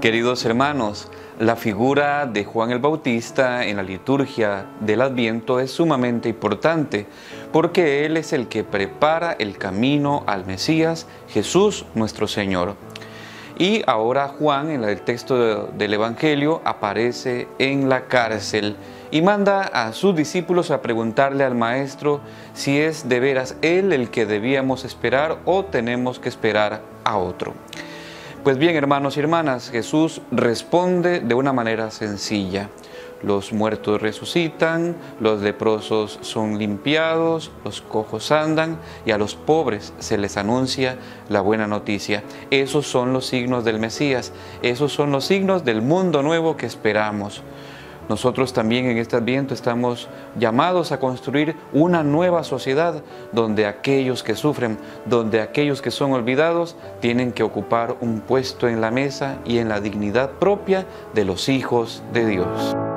Queridos hermanos, la figura de Juan el Bautista en la liturgia del Adviento es sumamente importante porque él es el que prepara el camino al Mesías, Jesús nuestro Señor. Y ahora Juan, en el texto del Evangelio, aparece en la cárcel y manda a sus discípulos a preguntarle al Maestro si es de veras él el que debíamos esperar o tenemos que esperar a otro. Pues bien, hermanos y hermanas, Jesús responde de una manera sencilla. Los muertos resucitan, los leprosos son limpiados, los cojos andan y a los pobres se les anuncia la buena noticia. Esos son los signos del Mesías, esos son los signos del mundo nuevo que esperamos. Nosotros también en este Adviento estamos llamados a construir una nueva sociedad donde aquellos que sufren, donde aquellos que son olvidados tienen que ocupar un puesto en la mesa y en la dignidad propia de los hijos de Dios.